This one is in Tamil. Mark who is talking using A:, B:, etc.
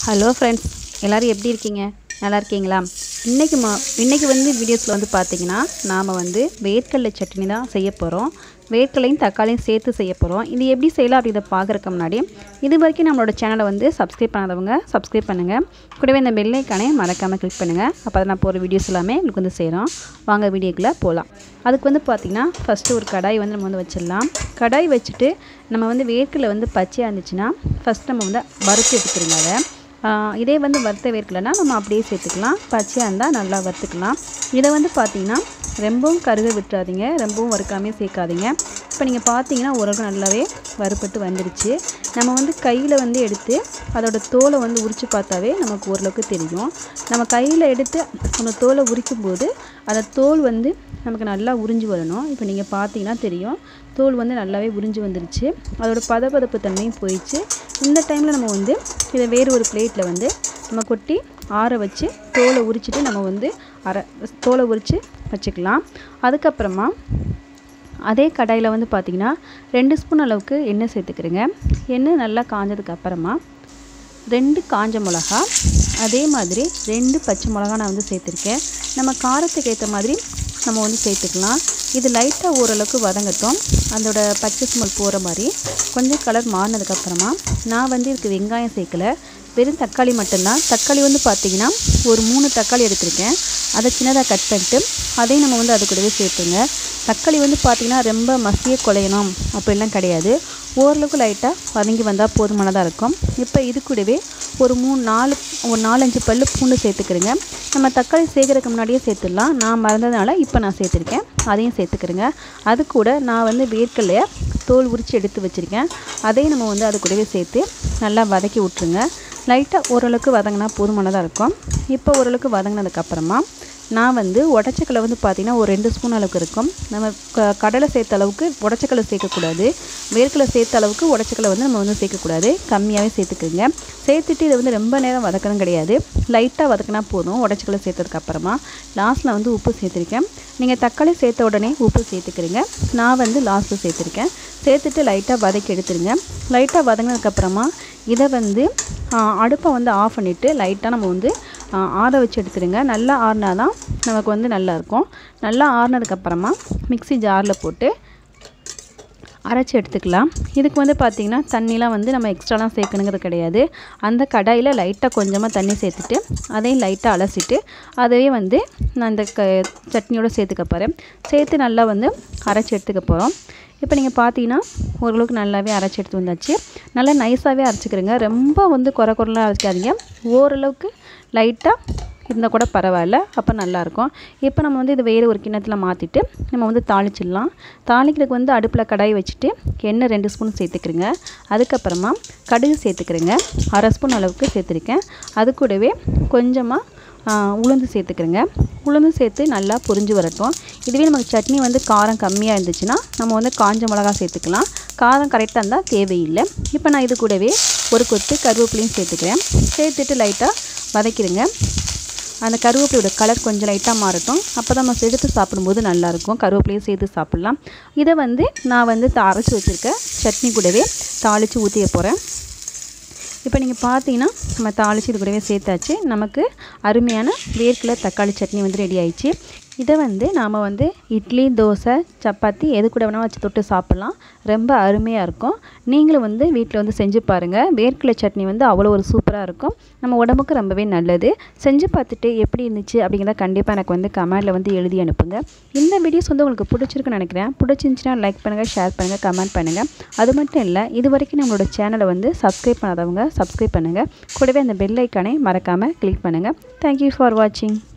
A: ஹலோ ஃப்ரெண்ட்ஸ், எல்லோரும் எப்படி இருக்கீங்க? நல்லா இருக்கீங்களா? இன்றைக்கி வீடியோஸில் பார்த்தீங்கன்னா நாம் வேர்க்கடலை சட்னி தான் செய்ய போகிறோம். வேர்க்கடலையும் தக்காளியும் சேர்த்து செய்ய போகிறோம். இது எப்படி செய்யலாம் அப்படின்றத பார்க்குறதுக்கு முன்னாடி இது வரைக்கும் நம்மளோட சேனலை சப்ஸ்கிரைப் பண்ணாதவங்க சப்ஸ்கிரைப் பண்ணுங்கள். கூடவே இந்த பெல் ஐகானை மறக்காமல் கிளிக் பண்ணுங்கள். அப்போ தான் நான் போகிற வீடியோஸ் எல்லாமே உங்களுக்கு செய்கிறோம். வாங்க வீடியோக்குள்ளே போகலாம். அதுக்கு பார்த்திங்கன்னா ஃபஸ்ட்டு ஒரு கடாய் நம்ம வச்சிடலாம். கடாய் வச்சுட்டு நம்ம வேர்க்கடலை பச்சையாக இருந்துச்சுன்னா ஃபஸ்ட் நம்ம வறுத்து எடுத்துக்கிறோங்க. அதை இதே வறுத்த வேர்க்கலைன்னா நம்ம அப்படியே சேர்த்துக்கலாம். பச்சையாக இருந்தால் நல்லா வறுத்துக்கலாம். இதை பார்த்திங்கன்னா ரொம்பவும் கருக விட்டுறாதீங்க, ரொம்பவும் வறுக்காமே சேர்க்காதீங்க. இப்போ நீங்கள் பார்த்தீங்கன்னா ஓரளவுக்கு நல்லாவே வறுப்பட்டு வந்துடுச்சு. நம்ம கையில் எடுத்து அதோட தோலை உரித்து பார்த்தாவே நமக்கு ஓரளவுக்கு தெரியும். நம்ம கையில் எடுத்து அந்த தோலை உரிக்கும் போது அந்த தோல் நமக்கு நல்லா உறிஞ்சி வரணும். இப்போ நீங்கள் பார்த்தீங்கன்னா தெரியும், தோல் நல்லாவே உறிஞ்சி வந்துருச்சு. அதோட பதப்பதப்பு தன்மையும் போயிடுச்சு. இந்த டைமில் நம்ம இதை வேறு ஒரு பிளேட்டில் நம்ம கொட்டி ஆற வச்சு தோலை உரிச்சிட்டு நம்ம தோலை உரித்து வச்சுக்கலாம். அதுக்கப்புறமா அதே கடாயில் பார்த்திங்கன்னா 2 ஸ்பூன் அளவுக்கு எண்ணெய் சேர்த்துக்கிறேங்க. எண்ணெய் நல்லா காஞ்சதுக்கு அப்புறமா 2 காஞ்ச மிளகா, அதே மாதிரி 2 பச்சை மிளகா நான் சேர்த்துருக்கேன். நம்ம காரத்துக்கு ஏற்ற மாதிரி நம்ம சேர்த்துக்கலாம். இது லைட்டாக ஓரளவுக்கு வதங்கட்டும். அதோட பச்சை ஸ்மெல் போகிற மாதிரி கொஞ்சம் கலர் மாறினதுக்கப்புறமா நான் இதுக்கு வெங்காயம் சேர்க்கலை, வெறும் தக்காளி மட்டும்தான். தக்காளி பார்த்திங்கன்னா ஒரு 3 தக்காளி எடுத்திருக்கேன். அதை சின்னதாக கட் பண்ணிட்டு அதையும் நம்ம அது கூடவே சேர்த்துங்க. தக்காளி பார்த்திங்கன்னா ரொம்ப மசிய குழையணும் அப்படிலாம் கிடையாது. ஓரளவுக்கு லைட்டாக வதங்கி வந்தால் போதுமானதாக இருக்கும். இப்போ இது கூடவே ஒரு 4-5 பல்லு பூண்டு சேர்த்துக்கிறேங்க. நம்ம தக்காளி சேர்க்கறதுக்கு முன்னாடியே சேர்த்துடலாம். நான் மறந்ததுனால இப்போ நான் சேர்த்துருக்கேன், அதையும் சேர்த்துக்கிறேங்க. அது கூட நான் வேர்க்கடலையை தோல் உரித்து எடுத்து வச்சுருக்கேன். அதையும் நம்ம அது கூடவே சேர்த்து நல்லா வதக்கி விட்ருங்க. லைட்டாக ஓரளவுக்கு வதங்கினா போதுமானதாக இருக்கும். இப்போ ஓரளவுக்கு வதங்கினதுக்கப்புறமா நான் உடச்சக்கலை பார்த்திங்கன்னா ஒரு 2 ஸ்பூன் அளவுக்கு இருக்கும். நம்ம கடலை சேர்த்த அளவுக்கு உடச்சக்கலை சேர்க்கக்கூடாது, வேர்க்கடலை சேர்த்த அளவுக்கு உடச்சக்கலை நம்ம சேர்க்கக்கூடாது, கம்மியாகவே சேர்த்துக்குங்க. சேர்த்துட்டு இதை ரொம்ப நேரம் வதக்கணும் கிடையாது, லைட்டாக வதக்கினா போதும். உடச்சக்கலை சேர்த்ததுக்கப்புறமா லாஸ்ட்டில் உப்பு சேர்த்துருக்கேன். நீங்கள் தக்காளி சேர்த்த உடனே உப்பு சேர்த்துக்கிறீங்க. நான் லாஸ்ட்டில் சேர்த்துருக்கேன். சேர்த்துட்டு லைட்டாக வதக்கி எடுத்துருங்க. லைட்டாக வதங்கினதுக்கப்புறமா இதை அடுப்பை ஆஃப் பண்ணிவிட்டு லைட்டாக நம்ம ஆற வச்சு எடுத்துடுங்க. நல்லா ஆறினா தான் நமக்கு நல்லாயிருக்கும். நல்லா ஆறினதுக்கப்புறமா மிக்ஸி ஜாரில் போட்டு அரைச்சி எடுத்துக்கலாம். இதுக்கு பார்த்திங்கன்னா தண்ணிலாம் நம்ம எக்ஸ்ட்ராலாம் சேர்க்கணுங்கிறது கிடையாது. அந்த கடாயில் லைட்டாக கொஞ்சமாக தண்ணி சேர்த்துட்டு அதையும் லைட்டாக அலசிட்டு அதையே நான் இந்த சட்னியோடு சேர்த்துக்க போகிறேன். சேர்த்து நல்லா அரைச்சி எடுத்துக்க போகிறோம். இப்போ நீங்கள் பார்த்தீங்கன்னா ஓரளவுக்கு நல்லாவே அரைச்சி எடுத்து வந்தாச்சு. நல்லா நைஸாகவே அரைச்சிக்கிறேங்க. ரொம்ப குறைலாம் அரைச்சிக்காதீங்க, ஓரளவுக்கு லைட்டாக இருந்தால் கூட பரவாயில்ல, அப்போ நல்லாயிருக்கும். இப்போ நம்ம இது வேறு ஒரு கிண்ணத்தில் மாற்றிட்டு நம்ம தாளிச்சிடலாம். தாளிக்கிறதுக்கு அடுப்பில் கடாய் வச்சுட்டு எண்ணெய் 2 ஸ்பூன் சேர்த்துக்கிறேங்க. அதுக்கப்புறமா கடுகு சேர்த்துக்கிறேங்க, 1/2 ஸ்பூன் அளவுக்கு சேர்த்துருக்கேன். அது கூடவே கொஞ்சமாக உளுந்து சேர்த்துக்கிறேங்க. உளுந்து சேர்த்து நல்லா பொரிஞ்சு வரட்டும். இதுவே நமக்கு சட்னி காரம் கம்மியாக இருந்துச்சுன்னா நம்ம காஞ்ச மிளகா சேர்த்துக்கலாம். காரம் கரெக்டாக இருந்தால் தேவையில்லை. இப்போ நான் இது கூடவே ஒரு கொத்து கருவேப்பிலையும் சேர்த்துக்கிறேன். சேர்த்துட்டு லைட்டாக வதக்கிடுங்க. அந்த கருவேப்பிலையோட கலர் கொஞ்சம் லைட்டாக மாறட்டும். அப்போ தான் நம்ம எடுத்து சாப்பிடும்போது நல்லாயிருக்கும். கருவேப்பிலையும் சேர்த்து சாப்பிட்லாம். இதை நான் அரைச்சி வச்சுருக்க சட்னி கூடவே தாளித்து ஊற்றிய போகிறேன். இப்போ நீங்கள் பார்த்தீங்கன்னா நம்ம தாளித்து இது கூடவே சேர்த்தாச்சு. நமக்கு அருமையான வேர்க்கடலை தக்காளி சட்னி ரெடி ஆயிடுச்சு. இதை நாம் இட்லி, தோசை, சப்பாத்தி எது கூட வேணால் வச்சு தொட்டு சாப்பிட்லாம். ரொம்ப அருமையாக இருக்கும். நீங்களும் வீட்டில் செஞ்சு பாருங்கள். வேர்க்கடலை சட்னி அவ்வளோ ஒரு சூப்பராக இருக்கும். நம்ம உடம்புக்கு ரொம்பவே நல்லது. செஞ்சு பார்த்துட்டு எப்படி இருந்துச்சு அப்படிங்கிறத கண்டிப்பாக எனக்கு கமெண்டில் எழுதி அனுப்புங்க. இந்த வீடியோஸ் உங்களுக்கு பிடிச்சிருக்குன்னு நினைக்கிறேன். பிடிச்சிருந்துச்சின்னா லைக் பண்ணுங்கள், ஷேர் பண்ணுங்கள், கமெண்ட் பண்ணுங்கள். அது மட்டும் இல்லை, இது வரைக்கும் நம்மளோட சேனலை சப்ஸ்கிரைப் பண்ணாதவங்க சப்ஸ்கிரைப் பண்ணுங்கள். கூடவே அந்த பெல் ஐக்கானை மறக்காமல் கிளிக் பண்ணுங்கள். தேங்க்யூ ஃபார் வாட்சிங்.